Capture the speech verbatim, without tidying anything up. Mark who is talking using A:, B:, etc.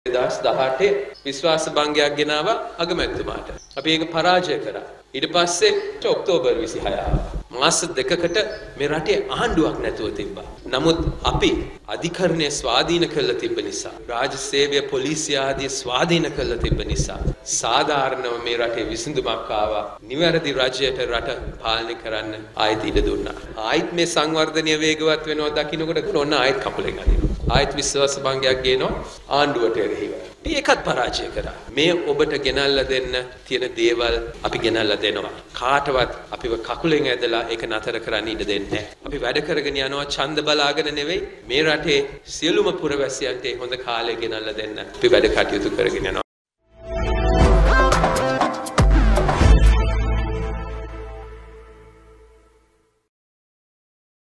A: දෙදාස් දහඅටේ විශ්වාස භංගයක් ගෙනාවා අගමැතිතුමාට. අපි ඒක පරාජය කරා. ඊට පස්සේ ඔක්තෝබර් විසිහය මාස දෙකකට මේ රටේ ආණ්ඩුවක් නැතුව තිබ්බා. නමුත් අපි අධිකරණය ස්වාධීන කළ තිබ්බ නිසා, රාජ්‍ය සේවය පොලිසිය ආදී ස්වාධීන කළ තිබ්බ නිසා සාධාරණව මේ රටේ විසඳුමක් ආවා. නිවැරදි රජයට රට පාලනය කරන්න ආයෙත් ඉඩ දුන්නා. ආයෙත් මේ සංවර්ධනීය වේගවත් වෙනවා දකින්නකොට ඔන්න ආයෙත් කකුලෙන් අදිනවා. ආයෙත් විශ්වාස භංගයක් ගේනවා ආණ්ඩුවට එරෙහිව. ඒකත් පරාජය කරා. මේ ඔබට ගෙනල්ලා දෙන්න තියෙන දේවල් අපි ගෙනල්ලා දෙනවා. කාටවත් අපිව කකුලෙන් ඇදලා ඒක නතර කරන්න ඉඩ දෙන්නේ නැහැ. අපි වැඩ කරගෙන යනවා ඡන්ද බලාගෙන නෙවෙයි. මේ රටේ සියලුම පුරවැසියන්ට හොඳ කාලය ගෙනල්ලා දෙන්න අපි වැඩ කටයුතු කරගෙන යනවා.